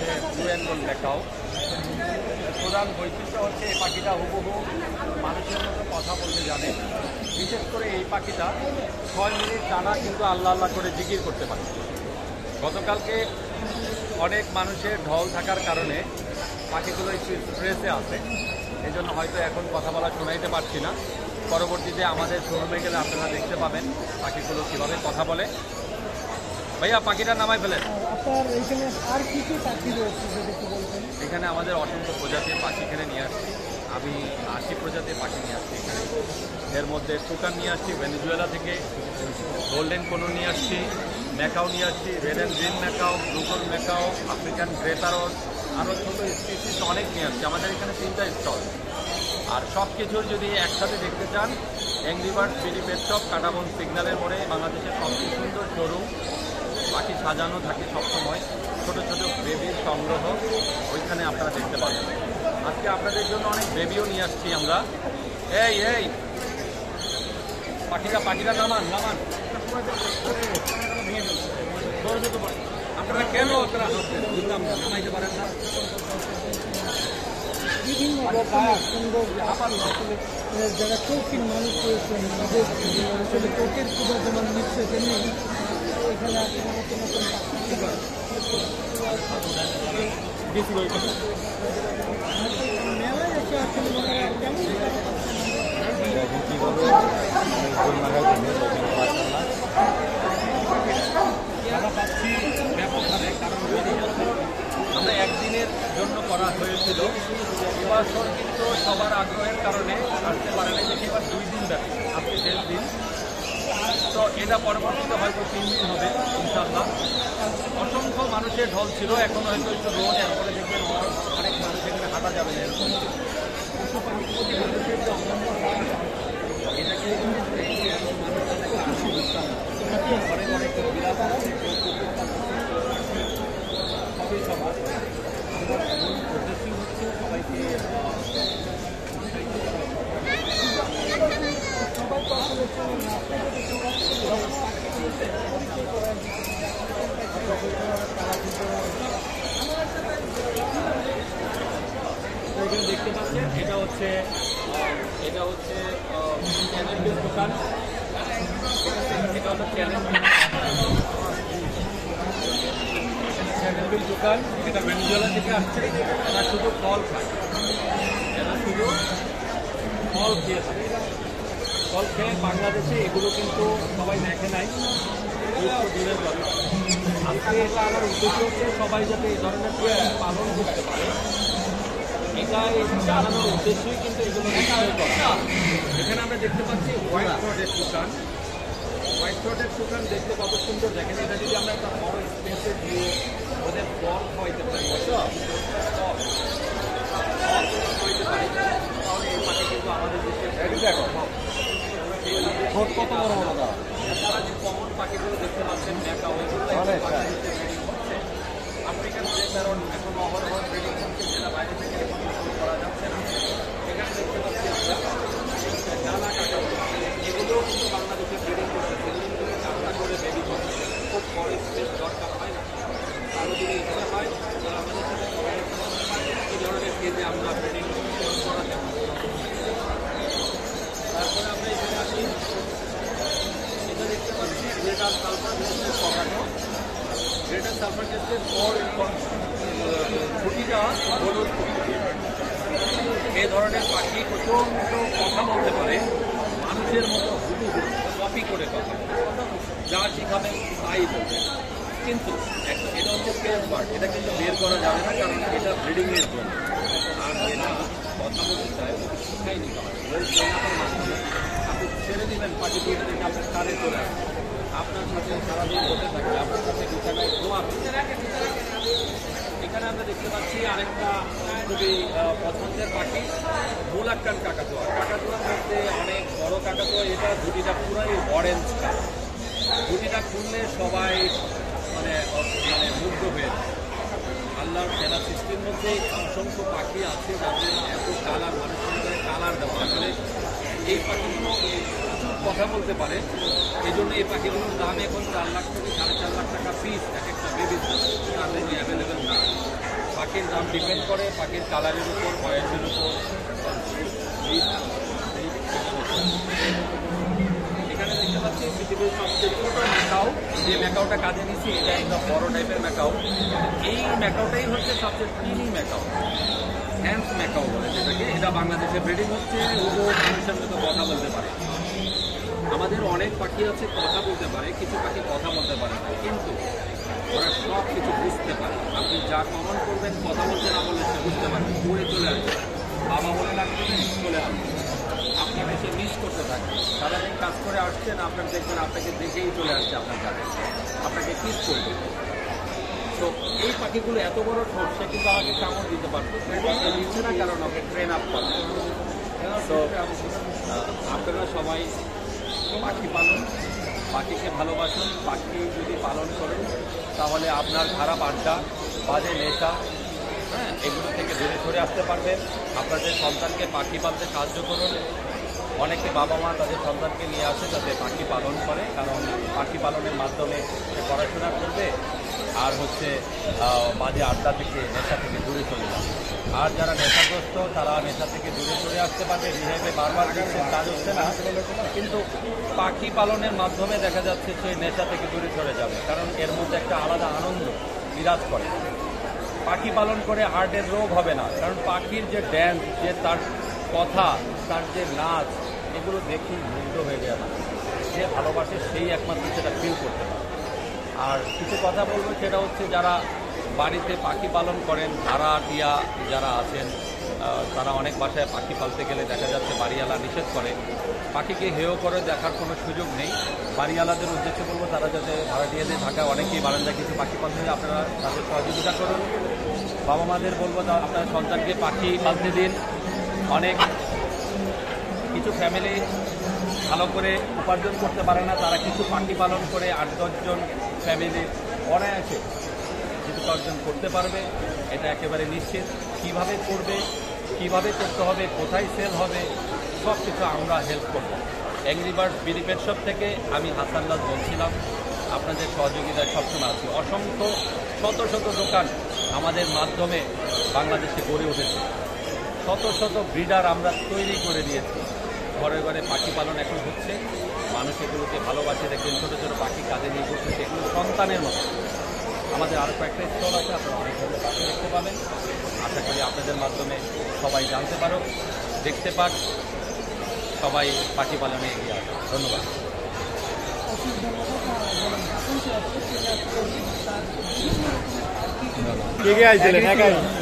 হচ্ছে blue angle macaw. প্রধান বৈশিষ্ট্য হচ্ছে এই পাখিটা হুবহু মানুষের মতো কথা বলতে জানে। বিশেষ করে এই পাখিটা 6 মিনিট টানা কিন্তু আল্লাহ আল্লাহ করে জিকির করতে পারে। গতকালকে অনেক মানুষের ঢল থাকার কারণে পাখিগুলো একটু স্ট্রেসে আছে, এই জন্য হয়তো এখন কথা বলা শোনাইতে পারছি না। পরবর্তীতে আমাদের শোরুমে গেলে আপনারা দেখতে পাবেন পাখিগুলো কীভাবে কথা বলে। ভাইয়া পাখিটা নামাই ফেলেন। আপনার এখানে আর কি কি পাখি রয়েছে যদি একটু বলতেন? এখানে আমাদের অসংখ্য প্রজাতির পাখি এখানে নিয়ে আসছি। আমি 80 প্রজাতির পাখি নিয়ে আসছি এখানে। এর মধ্যে টুকান নিয়ে আসছি ভেনেজুয়েলা থেকে, গোল্ডেন কোনো নিয়ে আসছি, ম্যাকাও নিয়ে আসছি, red and green macaw, blue gold macaw, African grey parrot, আরও ছোটো স্পিসিস অনেক নিয়ে আসছি। আমাদের এখানে 3টা স্টল। আর সব কিছুর যদি একসাথে দেখতে চান, Angry Birds BD pet shop, Kataban সিগন্যালের মোড়ে বাংলাদেশের সবচেয়ে সুন্দর শোরুম। পাখি সাজানো থাকে সবসময়, ছোটো ছোটো বেবির সংগ্রহ ওইখানে আপনারা দেখতে পাবেন। আজকে আপনাদের জন্য অনেক বেবিও নিয়ে আসছি আমরা। এই এই পাখিটা নামান নামান। আপনারা কেন আপনারা বুঝলাম না, নামাইতে পারেন না? বিভিন্ন রকমের সুন্দর যারা চৌকির মানুষ রয়েছেন তাদের আসলে চোখের ক্ষুদা যেমন নিচ্ছে তেমনি এখানে আসলে নতুন নতুন মেলায় এসে আসলে ওনারা কেমন আমরা একদিনের জন্য করা হয়েছিল, এবছর কিন্তু সবার আগ্রহের কারণে আসতে পারে না, দেখি এবার 2 দিন ব্যাপী, আজকে শেষ দিন। তো এটা পরবর্তীতে হয়তো 3 দিন হবে ইনশাআল্লাহ। অসংখ্য মানুষের ঢল ছিল, এখন হয়তো একটু রোদ, এরপরে দেখবেন অনেক মানুষ এখানে হাঁটা যাবে না এরকম। এটাকে অনেক অনেক বিরাট সবই সবার উদ্দেশ্যই হচ্ছে সবাইকে এখানে দেখতে পাচ্ছেন এটা হচ্ছে চ্যানেল দোকান। এটা হলো চ্যানেল দোকান। এটা ভেনেজুয়েলা থেকে আসছে। এরা শুধু ফল খায়, এরা শুধু ফল খেয়ে থাকে। ফল খেয়ে বাংলাদেশে এগুলো কিন্তু সবাই দেখে নাই, দূরের কথা। আজকে এটা আমার উদ্দেশ্য হচ্ছে সবাই যাতে এই ধরনের পালন করতে পারে, এটাই জানানোর উদ্দেশ্যই কিন্তু এগুলো নিশ্চয় কথা। এখানে আমরা দেখতে পাচ্ছি হোয়াইট থ্রোটের দোকান। হোয়াইট থ্রোটের দোকান দেখতে কত সুন্দর, দেখেন। এটা যদি আমরা একটা বড় স্পেসে দিয়ে ওদের ফল খাওয়াইতে পারি, খাওয়াইতে পারি, তাহলে এই পাখি কিন্তু আমাদের দেশে কত বড় বড়। তারা যে কমন পাখিগুলো দেখতে পাচ্ছেন ম্যাকাও, আফ্রিকান গ্রে প্যারট এখন অহরহ ব্রিডিং হচ্ছে, যেটা বাইরে থেকে শুরু করা যাচ্ছে না। এখানে দেখতে পাচ্ছি আমরা ডানা কাকা, এগুলোও কিন্তু বাংলাদেশে ব্রিডিং করছে। সেগুলো কিন্তু চামড়া করে বেবি করছে, খুব বড় স্পেস দরকার হয় না। আরও যদি ইচ্ছা হয় তাহলে আমাদের সাথে এই ধরনের কেজে আমরা ব্রিডিং করাতে পারি। তারপরে আমরা এখানে আসি, এটা দেখতে পাচ্ছি গ্রেটার সালফার গ্যাসের পকানো। গ্রেটার সালফার গ্যাসের ছুটিটা হলুদ। এই ধরনের পাখি প্রচণ্ড কথা বলতে পারে, মানুষের মতো কপি করে কথা, যা শিখাবেন তাই বলবে। কিন্তু এটা হচ্ছে পেস বার্ড, এটা কিন্তু বের করা যাবে না, কারণ এটা ব্রিডিংয়ের জন্য। আর এটা কথা বলতে চায় শিখাই নিতে হবে। আপনি ছেড়ে দিবেন পাখি দুটো দেখে আপনার কারে চলে আসবে, আপনার সাথে সারাদিন বসে থাকবে, আপনার সাথে বিছানায় ঘুমাবে। এখানে আমরা দেখতে পাচ্ছি আরেকটা খুবই পছন্দের পাখি, বুলাক্কান কাকাতুয়া। কাকাতুয়ার মধ্যে অনেক বড় কাকাতুয়া, এটা দুটিটা পুরাই অরেঞ্জ কালার। দুটিটা খুললে সবাই মানে মুগ্ধ হয়ে যায়। আল্লাহর খেলা সৃষ্টির মধ্যে অসংখ্য পাখি আছে যাদের এত কালার, মানুষের ভিতরে কালার দেওয়া। আসলে এই পাখিগুলো প্রচুর কথা বলতে পারে, এই জন্য এই পাখিগুলোর দাম এখন 4 লাখ থেকে 4.5 লাখ টাকা পিস, এক একটা বেবির দাম। তার অ্যাভেলেবেল না। পাখির দাম ডিপেন্ড করে পাখির কালারের উপর, বয়সের উপর। এখানে দেখতে পাচ্ছি পৃথিবীর সবচেয়ে ছোট ম্যাকাও, যে ম্যাকাওটা কাজে নিচ্ছি এটা একদম বড় টাইপের ম্যাকাও। এই ম্যাকাওটাই হচ্ছে সবচেয়ে টিনি ম্যাকাও, হ্যান্ডস ম্যাকাও বলে যেটাকে। এটা বাংলাদেশে ব্রিডিং হচ্ছে, ওগুলো মানুষের মতো কথা বলতে পারে। আমাদের অনেক পাখি আছে কথা বলতে পারে, কিছু পাখি কথা বলতে পারে না, কিন্তু ওরা সব কিছু বুঝতে পারে। আপনি যা কমন করবেন, কথা বলতে না বললে সে বুঝতে পারবে, উড়ে চলে আসবে। বাবা বলে ডাকতে চলে আসবে, আপনি বেশি মিস করতে থাকবেন। সারাদিন কাজ করে আসছেন, আপনার দেখবেন আপনাকে দেখেই চলে আসছে আপনার কাছে, আপনাকে কিস করবে। তো এই পাখিগুলো এত বড় ঠোঁট, সে কিন্তু আমাকে কামড় দিতে পারতো, দিচ্ছে না, কারণ ওকে ট্রেন আপ করা। তো আপনারা সবাই পাখি পালন, পাখিকে ভালোবাসুন। পাখি যদি পালন করেন তাহলে আপনার খারাপ আড্ডা, বাজে নেশা, এগুলো থেকে দূরে সরে আসতে পারবেন। আপনাদের সন্তানকে পাখি পালতে সাহায্য করুন। অনেকে বাবা মা তাদের সন্তানকে নিয়ে আসে যাতে পাখি পালন করে, কারণ পাখি পালনের মাধ্যমে সে পড়াশোনা করবে আর বাজে আড্ডা থেকে, নেশা থেকে দূরে চলে যাবে। আর যারা নেশাগ্রস্ত তারা নেশা থেকে দূরে সরে আসতে পারবে। রিহাবে বারবার কাজ হচ্ছে না, কিন্তু পাখি পালনের মাধ্যমে দেখা যাচ্ছে সে নেশা থেকে দূরে সরে যাবে, কারণ এর মধ্যে একটা আলাদা আনন্দ বিরাজ করে। পাখি পালন করে হার্টের রোগ হবে না, কারণ পাখির যে ড্যান্স, যে তার কথা, তার যে নাচ, এগুলো দেখি মুগ্ধ হয়ে যাবে। যে ভালোবাসে সেই একমাত্র সেটা ফিল করতে পারে। আর কিছু কথা বলবো, সেটা হচ্ছে যারা বাড়িতে পাখি পালন করেন, ভাড়াটিয়া যারা আছেন, তারা অনেক বাসায় পাখি পালতে গেলে দেখা যাচ্ছে বাড়িওয়ালা নিষেধ করে। পাখিকে হেয় করে দেখার কোনো সুযোগ নেই। বাড়িওয়ালাদের উদ্দেশ্যে বলবো, তারা যাতে ভাড়াটিয়াদের ঢাকায় অনেকেই বারান্দায় কিছু পাখি পালতে হয়, আপনারা তাদের সহযোগিতা করুন। বাবা মাদের বলবো, আপনার সন্তানকে পাখি পালতে দিন। অনেক কিছু ফ্যামিলি ভালো করে উপার্জন করতে পারে না, তারা কিছু পাখি পালন করে 8-10 জন ফ্যামিলি অনায়াসে জীবিকা অর্জন করতে পারবে, এটা একেবারে নিশ্চিত। কিভাবে করবে, কিভাবে করতে হবে, কোথায় সেল হবে, সব কিছু আমরা হেল্প করব। Angry Birds BD pet shop থেকে আমি হাসান লাল বলছিলাম, আপনাদের সহযোগিতায় সবসময় আছি। অসংখ্য শত শত দোকান আমাদের মাধ্যমে বাংলাদেশে গড়ে উঠেছে, শত শত ব্রিডার আমরা তৈরি করে দিয়েছি। ঘরে ঘরে পাখি পালন এখন হচ্ছে, মানুষ এগুলোকে ভালোবাসে। দেখবেন ছোটো ছোটো পাখি কাজে নিয়ে করছে, এগুলো সন্তানের মতো। আমাদের আরও কয়েকটা স্টল আছে, আপনারা অনেক ধরনের পাখি দেখতে পাবেন। আশা করি আপনাদের মাধ্যমে সবাই জানতে পারো, দেখতে পাক, সবাই পাখি পালনে এগিয়ে আসে। ধন্যবাদ। কে কে আইছিলেন? একাই?